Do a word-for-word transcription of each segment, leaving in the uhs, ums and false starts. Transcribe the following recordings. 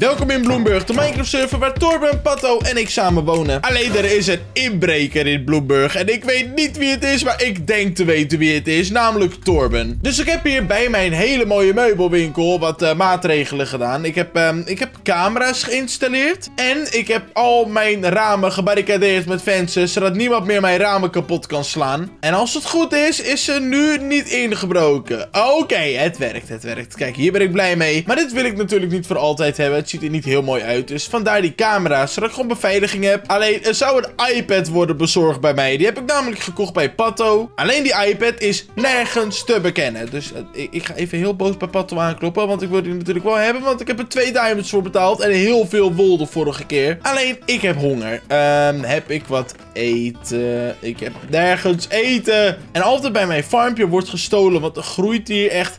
Welkom in Bloomburg, de Minecraft server waar Torben, Patto en ik samen wonen. Alleen er is een inbreker in Bloomburg en ik weet niet wie het is, maar ik denk te weten wie het is, namelijk Torben. Dus ik heb hier bij mijn hele mooie meubelwinkel wat uh, maatregelen gedaan. Ik heb, uh, ik heb camera's geïnstalleerd en ik heb al mijn ramen gebarricadeerd met fences, zodat niemand meer mijn ramen kapot kan slaan. En als het goed is, is ze nu niet ingebroken. Oké, okay, het werkt, het werkt. Kijk, hier ben ik blij mee. Maar dit wil ik natuurlijk niet voor altijd hebben. Het ziet er niet heel mooi uit. Dus vandaar die camera's, zodat ik gewoon beveiliging heb. Alleen, er zou een iPad worden bezorgd bij mij. Die heb ik namelijk gekocht bij Patto. Alleen die iPad is nergens te bekennen. Dus uh, ik, ik ga even heel boos bij Patto aankloppen. Want ik wil die natuurlijk wel hebben. Want ik heb er twee diamonds voor betaald. En heel veel wol de vorige keer. Alleen, ik heb honger. Um, heb ik wat eten? Ik heb nergens eten. En altijd bij mijn farmpje wordt gestolen. Want er groeit hier echt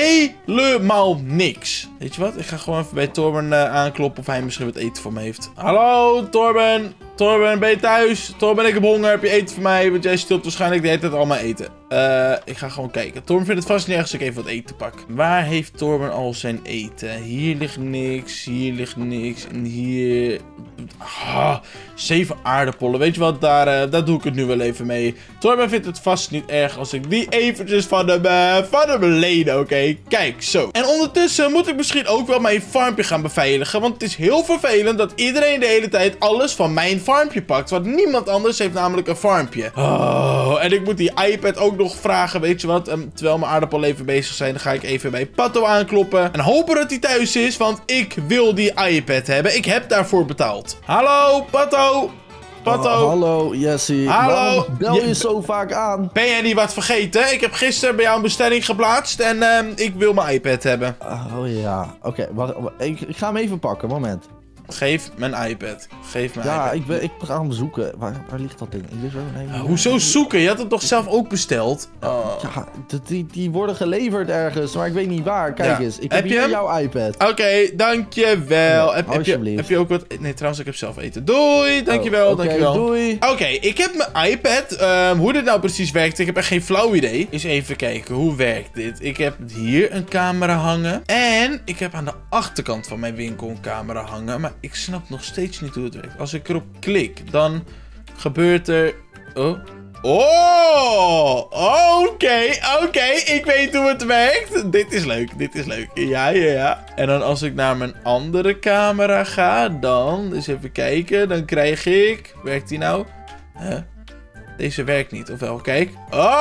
helemaal niks. Weet je wat? Ik ga gewoon even bij Torben uh, aankloppen of hij misschien wat eten voor me heeft. Hallo, Torben. Torben, ben je thuis? Torben, ik heb honger. Heb je eten voor mij? Want jij stilt waarschijnlijk de hele tijd al mijn eten. Uh, ik ga gewoon kijken. Torben vindt het vast niet erg als ik even wat eten pak. Waar heeft Torben al zijn eten? Hier ligt niks. Hier ligt niks. En hier... Ah, zeven aardappelen. Weet je wat? Daar, uh, daar doe ik het nu wel even mee. Torben vindt het vast niet erg als ik die eventjes van hem, uh, van hem lenen. Oké, okay? Kijk, zo. En ondertussen moet ik misschien ook wel mijn farmpje gaan beveiligen. Want het is heel vervelend dat iedereen de hele tijd alles van mijn farmpje pakt. Want niemand anders heeft namelijk een farmpje. Oh, en ik moet die iPad ook nog vragen. Weet je wat? Um, terwijl mijn aardappelen even bezig zijn, dan ga ik even bij Patto aankloppen. En hopen dat hij thuis is, want ik wil die iPad hebben. Ik heb daarvoor betaald. Hallo, Patto. Patto. Oh, hallo, Jesse. Hallo. Waarom bel je Ja, zo vaak aan? Ben jij niet wat vergeten? Ik heb gisteren bij jou een bestelling geplaatst en uh, ik wil mijn iPad hebben. Oh ja, oké. Okay, wacht, ik, ik ga hem even pakken, moment. Geef mijn iPad. Geef mijn ja, iPad. Ja, ik, ben, ik ga hem zoeken. Waar, waar ligt dat ding? Ik weet zo, nee, uh, hoezo zoeken? Je had het toch zelf ook besteld? Oh. Ja, die, die worden geleverd ergens, maar ik weet niet waar. Kijk ja. eens, ik heb, heb hier jouw iPad. Oké, okay, dankjewel. Ja, heb, heb, je, heb je ook wat... Nee, trouwens, ik heb zelf eten. Doei, dankjewel, oh, okay, dankjewel. Doei. Oké, okay, ik heb mijn iPad. Um, hoe dit nou precies werkt, ik heb echt geen flauw idee. Eens even kijken, hoe werkt dit? Ik heb hier een camera hangen. En ik heb aan de achterkant van mijn winkel een camera hangen. Maar ik snap nog steeds niet hoe het werkt. Als ik erop klik, dan gebeurt er... Oh... Oh, oké, okay, oké, okay. Ik weet hoe het werkt. Dit is leuk, dit is leuk. Ja, ja, ja. En dan als ik naar mijn andere camera ga, dan, eens even kijken, dan krijg ik... Werkt die nou? Huh? Deze werkt niet, ofwel, kijk.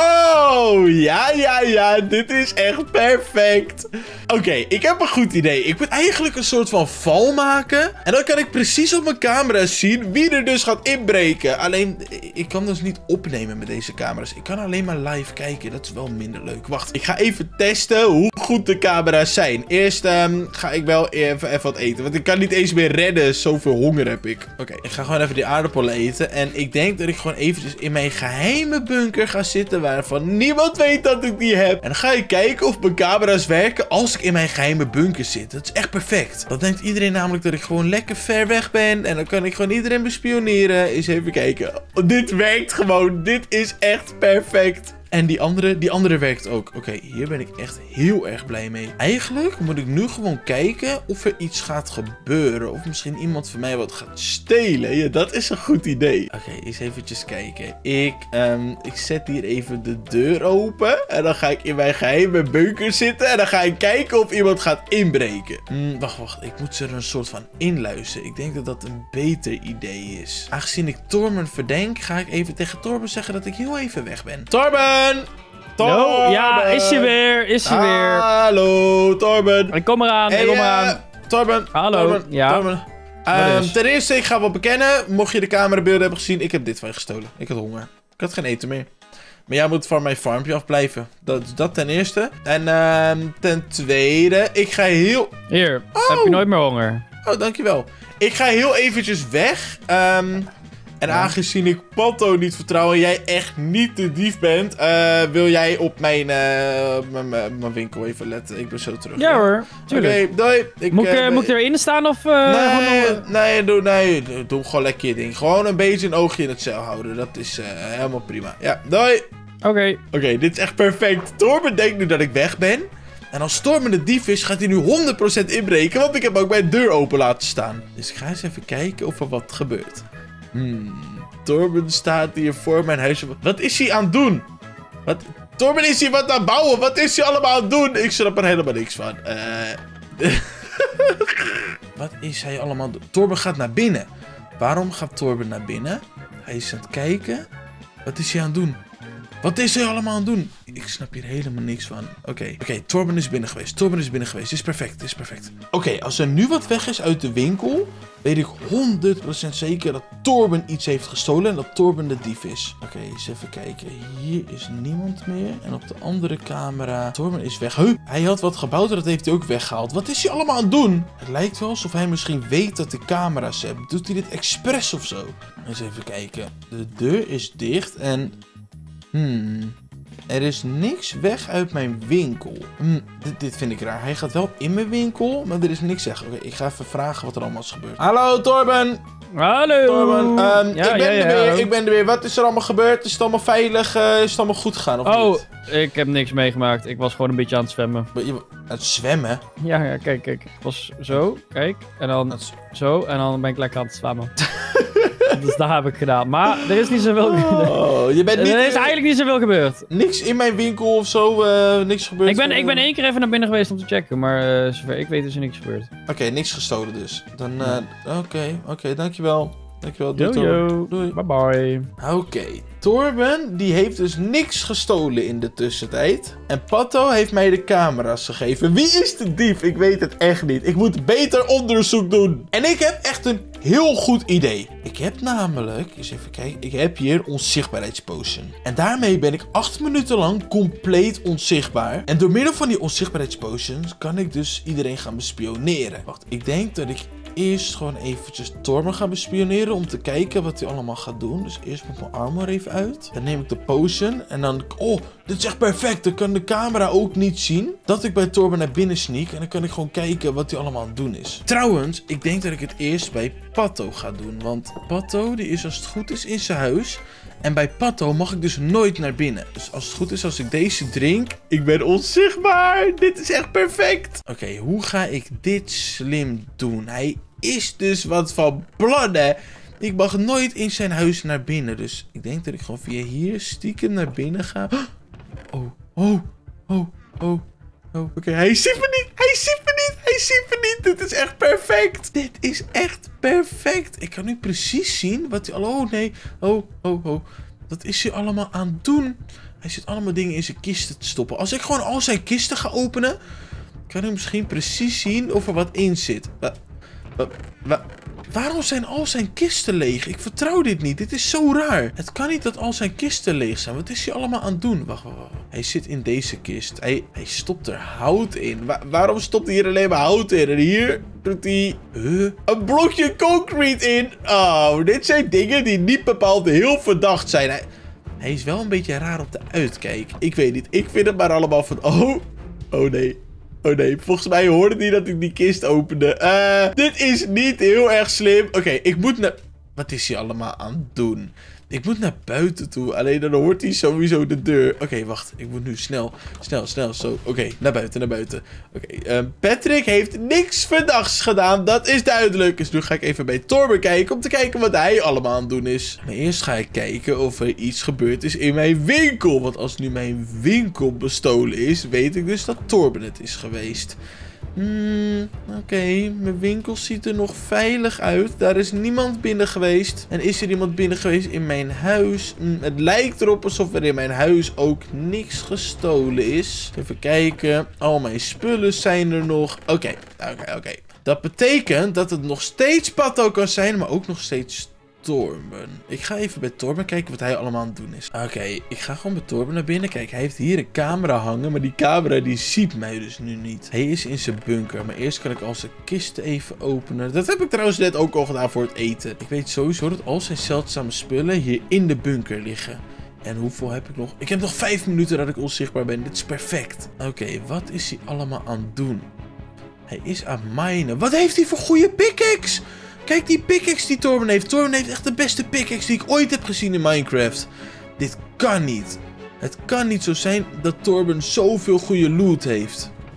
Oh, ja, ja, ja. Dit is echt perfect. Oké, okay, ik heb een goed idee. Ik moet eigenlijk een soort van val maken. En dan kan ik precies op mijn camera zien wie er dus gaat inbreken. Alleen, ik kan dus niet opnemen met deze camera's. Ik kan alleen maar live kijken. Dat is wel minder leuk. Wacht, ik ga even testen hoe goed de camera's zijn. Eerst um, ga ik wel even, even wat eten. Want ik kan niet eens meer redden. Zoveel honger heb ik. Oké, okay, ik ga gewoon even die aardappelen eten. En ik denk dat ik gewoon eventjes in mijn geheime bunker ga zitten waarvan niemand weet dat ik die heb. En dan ga ik kijken of mijn camera's werken als ik in mijn geheime bunker zit. Dat is echt perfect. Dan denkt iedereen namelijk dat ik gewoon lekker ver weg ben. En dan kan ik gewoon iedereen bespioneren. Eens even kijken. Oh, dit werkt gewoon. Dit is echt perfect. En die andere, die andere werkt ook. Oké, okay, hier ben ik echt heel erg blij mee. Eigenlijk moet ik nu gewoon kijken of er iets gaat gebeuren. Of misschien iemand van mij wat gaat stelen. Ja, dat is een goed idee. Oké, okay, eens eventjes kijken. Ik, um, ik zet hier even de deur open. En dan ga ik in mijn geheime bunker zitten. En dan ga ik kijken of iemand gaat inbreken. Hmm, wacht, wacht. Ik moet ze er een soort van inluisteren. Ik denk dat dat een beter idee is. Aangezien ik Torben verdenk, ga ik even tegen Torben zeggen dat ik heel even weg ben. Torben! Torben! No, ja, is je weer, is je weer. Hallo, Torben. Ik kom eraan, hey, ik kom uh, eraan. Torben. Hallo, Torben, ja. Torben. Um, ten eerste, ik ga wel bekennen, mocht je de camerabeelden hebben gezien, ik heb dit van je gestolen. Ik had honger. Ik had geen eten meer. Maar jij moet van mijn farmpje afblijven. Dat, dat ten eerste. En uh, ten tweede, ik ga heel... Hier, oh. heb je nooit meer honger. Oh, dankjewel. Ik ga heel eventjes weg. Um, En ja. aangezien ik Patto niet vertrouw en jij echt niet de dief bent, uh, wil jij op mijn, uh, mijn winkel even letten. Ik ben zo terug. Ja, ja. hoor, tuurlijk. Oké, okay, doei. Ik, moet, ik, uh, moet ik erin staan of... Uh, nee, gewoon... nee, doe, nee, doe gewoon lekker je ding. Gewoon een beetje een oogje in het cel houden. Dat is uh, helemaal prima. Ja, doei. Oké. Okay. Oké, okay, dit is echt perfect. Torben denkt nu dat ik weg ben. En als Torben de dief is, gaat hij nu honderd procent inbreken. Want ik heb ook mijn deur open laten staan. Dus ik ga eens even kijken of er wat gebeurt. Hmm. Torben staat hier voor mijn huis. Wat is hij aan het doen? Wat? Torben is hier wat aan het bouwen. Wat is hij allemaal aan het doen? Ik snap er helemaal niks van. Eh... Wat is hij allemaal aan het doen? Torben gaat naar binnen. Waarom gaat Torben naar binnen? Hij is aan het kijken. Wat is hij aan het doen? Wat is hij allemaal aan het doen? Ik snap hier helemaal niks van. Oké, okay. oké, okay, Torben is binnen geweest. Torben is binnen geweest. Dit is perfect, dit is perfect. Oké, okay, als er nu wat weg is uit de winkel, weet ik honderd procent zeker dat Torben iets heeft gestolen en dat Torben de dief is. Oké, okay, eens even kijken. Hier is niemand meer. En op de andere camera, Torben is weg. Huh? Hij had wat gebouwd en dat heeft hij ook weggehaald. Wat is hij allemaal aan het doen? Het lijkt wel alsof hij misschien weet dat de camera's hebben. Doet hij dit expres of zo? Eens even kijken. De deur is dicht en... Hmm... Er is niks weg uit mijn winkel. Hm, dit, dit vind ik raar. Hij gaat wel in mijn winkel, maar er is niks weg. Oké, okay, ik ga even vragen wat er allemaal is gebeurd. Hallo, Torben! Hallo! Torben, um, ja, ik ben ja, ja, er weer, hallo. ik ben er weer. Wat is er allemaal gebeurd? Is het allemaal veilig? Uh, is het allemaal goed gegaan, of oh, niet? Ik heb niks meegemaakt. Ik was gewoon een beetje aan het zwemmen. Ben je aan het zwemmen? Ja, ja, kijk, kijk. Ik was zo, kijk. En dan het... zo, en dan ben ik lekker aan het zwemmen. Dus dat heb ik gedaan. Maar er is niet zoveel... Oh, je bent niet... Er is eigenlijk niet zoveel gebeurd. Niks in mijn winkel of zo? Uh, niks gebeurd? Ik ben, ik ben één keer even naar binnen geweest om te checken. Maar uh, zover ik weet is er niks gebeurd. Oké, okay, niks gestolen dus. Dan, uh, oké, okay, oké, okay, dankjewel. Dankjewel, doei, yo, yo. Torben. Doei. Bye bye. Oké, okay. Torben die heeft dus niks gestolen in de tussentijd. En Pato heeft mij de camera's gegeven. Wie is de dief? Ik weet het echt niet. Ik moet beter onderzoek doen. En ik heb echt een heel goed idee. Ik heb namelijk, eens even kijken, ik heb hier onzichtbaarheidspotion. En daarmee ben ik acht minuten lang compleet onzichtbaar. En door middel van die onzichtbaarheidspotions kan ik dus iedereen gaan bespioneren. Wacht, ik denk dat ik... Eerst gewoon eventjes Torben gaan bespioneren om te kijken wat hij allemaal gaat doen. Dus eerst moet mijn armor even uit. Dan neem ik de potion en dan... Oh, dit is echt perfect. Dan kan de camera ook niet zien dat ik bij Torben naar binnen sneak. En dan kan ik gewoon kijken wat hij allemaal aan het doen is. Trouwens, ik denk dat ik het eerst bij Pato ga doen. Want Pato, die is als het goed is in zijn huis. En bij Pato mag ik dus nooit naar binnen. Dus als het goed is, als ik deze drink, ik ben onzichtbaar. Dit is echt perfect. Oké, okay, hoe ga ik dit slim doen? Hij is dus wat van plan, hè. Ik mag nooit in zijn huis naar binnen. Dus ik denk dat ik gewoon via hier stiekem naar binnen ga. Oh, oh, oh, oh. Oh, oké, okay. Hij ziet me niet. Hij ziet me niet. Hij ziet me niet. Dit is echt perfect. Dit is echt perfect. Ik kan nu precies zien wat hij... Oh, nee. Oh, oh, oh. Wat is hij allemaal aan het doen? Hij zit allemaal dingen in zijn kisten te stoppen. Als ik gewoon al zijn kisten ga openen... kan ik misschien precies zien of er wat in zit. Wa wa wa Waarom zijn al zijn kisten leeg? Ik vertrouw dit niet. Dit is zo raar. Het kan niet dat al zijn kisten leeg zijn. Wat is hij allemaal aan het doen? Wacht, wacht, wacht. Hij zit in deze kist. Hij, hij stopt er hout in. Wa waarom stopt hij hier alleen maar hout in? En hier doet hij... Huh? Een blokje concrete in. Oh, dit zijn dingen die niet bepaald heel verdacht zijn. Hij, hij is wel een beetje raar op de uitkijk. Ik weet niet. Ik vind het maar allemaal van... Oh, oh nee. Oh nee, volgens mij hoorde hij dat ik die kist opende. Uh, dit is niet heel erg slim. Oké, okay, ik moet naar... Wat is hij allemaal aan het doen? Ik moet naar buiten toe. Alleen dan hoort hij sowieso de deur. Oké, okay, wacht. Ik moet nu snel, snel, snel, zo. Oké, okay, naar buiten, naar buiten. Oké, okay, uh, Patrick heeft niks verdachts gedaan. Dat is duidelijk. Dus nu ga ik even bij Torben kijken om te kijken wat hij allemaal aan het doen is. Maar eerst ga ik kijken of er iets gebeurd is in mijn winkel. Want als nu mijn winkel bestolen is, weet ik dus dat Torben het is geweest. Hmm, oké, okay. Mijn winkel ziet er nog veilig uit. Daar is niemand binnen geweest. En is er iemand binnen geweest in mijn huis? Hmm, het lijkt erop alsof er in mijn huis ook niks gestolen is. Even kijken. Al mijn spullen zijn er nog. Oké, okay. oké, okay, oké. Okay. Dat betekent dat het nog steeds Pato kan zijn, maar ook nog steeds Torben. Ik ga even bij Torben kijken wat hij allemaal aan het doen is. Oké, okay, ik ga gewoon bij Torben naar binnen. Kijk, hij heeft hier een camera hangen, maar die camera die ziet mij dus nu niet. Hij is in zijn bunker, maar eerst kan ik al zijn kisten even openen. Dat heb ik trouwens net ook al gedaan voor het eten. Ik weet sowieso dat al zijn zeldzame spullen hier in de bunker liggen. En hoeveel heb ik nog? Ik heb nog vijf minuten dat ik onzichtbaar ben. Dit is perfect. Oké, okay, wat is hij allemaal aan het doen? Hij is aan het minen. Wat heeft hij voor goede pickaxe? Kijk die pickaxe die Torben heeft. Torben heeft echt de beste pickaxe die ik ooit heb gezien in Minecraft. Dit kan niet. Het kan niet zo zijn dat Torben zoveel goede loot heeft.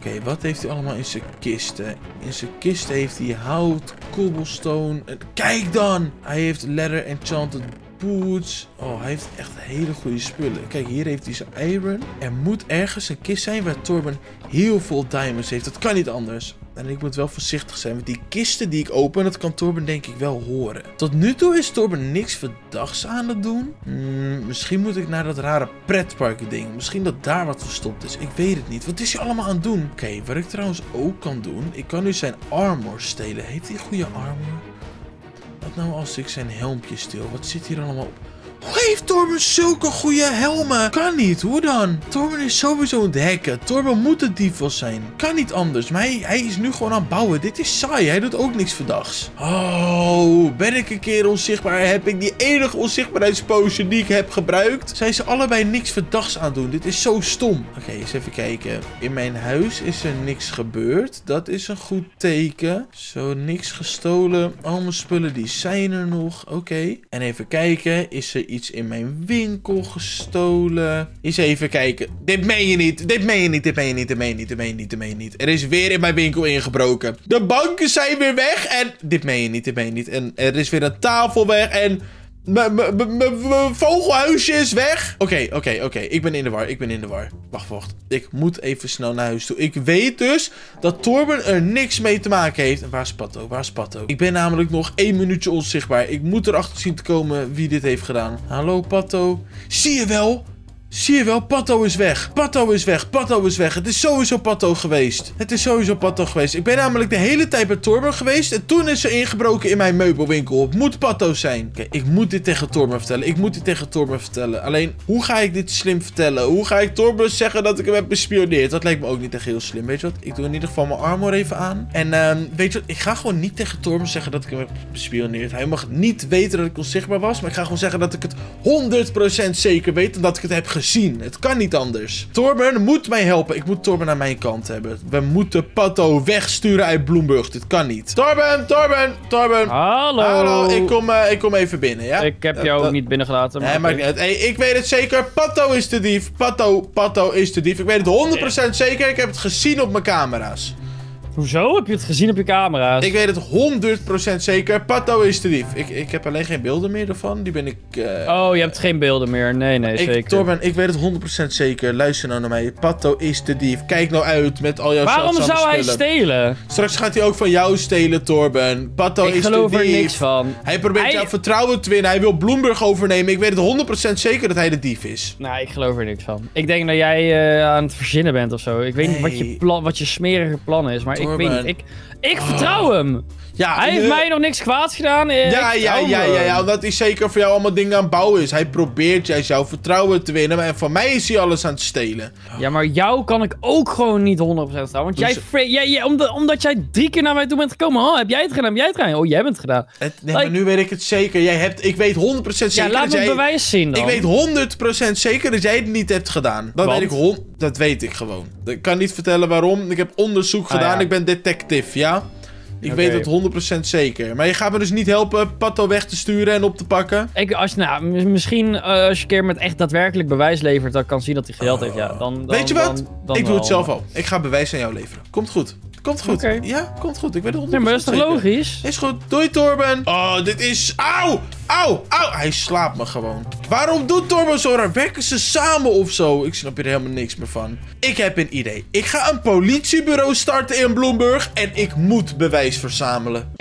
Oké, okay, wat heeft hij allemaal in zijn kisten? In zijn kisten heeft hij hout, cobblestone. En kijk dan! Hij heeft leather enchanted boots. Oh, hij heeft echt hele goede spullen. Kijk, hier heeft hij zijn iron. Er moet ergens een kist zijn waar Torben heel veel diamonds heeft. Dat kan niet anders. En ik moet wel voorzichtig zijn, want die kisten die ik open, dat kan Torben denk ik wel horen. Tot nu toe is Torben niks verdachts aan het doen. Hmm, misschien moet ik naar dat rare pretpark ding. Misschien dat daar wat verstopt is. Ik weet het niet. Wat is hij allemaal aan het doen? Oké, okay, wat ik trouwens ook kan doen. Ik kan nu zijn armor stelen. Heeft hij goede armor? Wat nou als ik zijn helmpje steel? Wat zit hier allemaal op? Hoe heeft Torben zulke goede helmen? Kan niet, hoe dan? Torben is sowieso aan het hacken. Torben moet de dief wel zijn. Kan niet anders, maar hij, hij is nu gewoon aan het bouwen. Dit is saai, hij doet ook niks verdachts. Oh, ben ik een keer onzichtbaar? Heb ik die enige onzichtbaarheidspotion die ik heb gebruikt? Zijn ze allebei niks verdachts aan doen? Dit is zo stom. Oké, okay, eens even kijken. In mijn huis is er niks gebeurd. Dat is een goed teken. Zo, niks gestolen. Al mijn spullen die zijn er nog. Oké. Okay. En even kijken, is er iets in mijn winkel gestolen? Eens even kijken. Dit meen je niet. Dit meen je niet. Dit meen je niet. Dit meen je niet. Dit meen je niet. Dit meen je niet. Er is weer in mijn winkel ingebroken. De banken zijn weer weg. En dit meen je niet. Dit meen je niet. En er is weer een tafel weg. En mijn vogelhuisje is weg. Oké, okay, oké, okay, oké. Okay. Ik ben in de war. Ik ben in de war. Wacht, wacht. Ik moet even snel naar huis toe. Ik weet dus dat Torben er niks mee te maken heeft. En waar is Patto? Waar is Patto? Ik ben namelijk nog één minuutje onzichtbaar. Ik moet erachter zien te komen wie dit heeft gedaan. Hallo, Patto. Zie je wel? Zie je wel, Patto is weg. Patto is weg. Patto is weg. Het is sowieso Patto geweest. Het is sowieso Patto geweest. Ik ben namelijk de hele tijd bij Torben geweest. En toen is er ingebroken in mijn meubelwinkel. Het moet Patto zijn. Oké, ik moet dit tegen Torben vertellen. Ik moet dit tegen Torben vertellen. Alleen, hoe ga ik dit slim vertellen? Hoe ga ik Torben zeggen dat ik hem heb bespioneerd? Dat lijkt me ook niet echt heel slim. Weet je wat? Ik doe in ieder geval mijn armor even aan. En um, weet je wat? Ik ga gewoon niet tegen Torben zeggen dat ik hem heb bespioneerd. Hij mag niet weten dat ik onzichtbaar was. Maar ik ga gewoon zeggen dat ik het honderd procent zeker weet. En dat ik het heb gezien. Zien. Het kan niet anders. Torben moet mij helpen. Ik moet Torben aan mijn kant hebben. We moeten Patto wegsturen uit Bloomburg. Dit kan niet. Torben, Torben, Torben. Hallo. Hallo, ik kom, uh, ik kom even binnen, ja? Ik heb jou uh, ook niet binnengelaten. Nee, maakt niet uit. Hey, ik weet het zeker. Patto is de dief. Patto, Patto is de dief. Ik weet het honderd procent zeker. Ik heb het gezien op mijn camera's. Hoezo? Heb je het gezien op je camera's? Ik weet het honderd procent zeker. Patto is de dief. Ik, ik heb alleen geen beelden meer ervan. Die ben ik... Uh... Oh, je hebt geen beelden meer. Nee, nee, ik, zeker. Torben, ik weet het honderd procent zeker. Luister nou naar mij. Patto is de dief. Kijk nou uit met al jouw Waarom zou spullen. hij stelen? Straks gaat hij ook van jou stelen, Torben. Patto ik is de dief. Ik geloof er niks van. Hij probeert hij... jouw vertrouwen te winnen. Hij wil Bloomburg overnemen. Ik weet het honderd procent zeker dat hij de dief is. Nou, ik geloof er niks van. Ik denk dat jij uh, aan het verzinnen bent of zo. Ik weet nee. niet wat je, plan, wat je smerige plan is, maar Torben. ik weet niet. Ik... Ik vertrouw oh. hem. Ja, hij heeft uh, mij nog niks kwaads gedaan. Ja, ja, ja, ja, ja, omdat hij zeker voor jou allemaal dingen aan het bouwen is. Hij probeert jij jouw vertrouwen te winnen. En van mij is hij alles aan het stelen. Ja, maar jou kan ik ook gewoon niet honderd procent vertrouwen. Want dus, jij, jij, jij omdat, omdat jij drie keer naar mij toe bent gekomen. Oh, heb jij het gedaan? Heb jij het gedaan? Oh, jij bent het gedaan. Het, nee, like, maar nu weet ik het zeker. Jij hebt, ik weet honderd procent zeker ja, laat dat me jij... bewijs zien dan. Ik weet honderd procent zeker dat jij het niet hebt gedaan. Dat Want? weet ik hon... Dat weet ik gewoon. Ik kan niet vertellen waarom. Ik heb onderzoek ah, gedaan. Ja. Ik ben detective, ja? Ik okay. weet het honderd procent zeker. Maar je gaat me dus niet helpen Patto weg te sturen en op te pakken? Ik, als, nou, misschien uh, als je een keer met echt daadwerkelijk bewijs levert, dan kan zien dat hij geld oh. heeft. Ja, dan, dan, weet je wat? Dan, dan ik doe wel, het zelf maar... al. Ik ga bewijs aan jou leveren. Komt goed. Komt goed. Okay. Ja, komt goed. Ik weet het honderd procent nee, maar dat is toch zeker. logisch? Is goed. Doei, Torben. Oh, dit is... Auw! Auw! Auw! Hij slaapt me gewoon. Waarom doet Torben zo raar? Werken ze samen of zo? Ik snap hier helemaal niks meer van. Ik heb een idee. Ik ga een politiebureau starten in Bloomburg en ik moet bewijs verzamelen.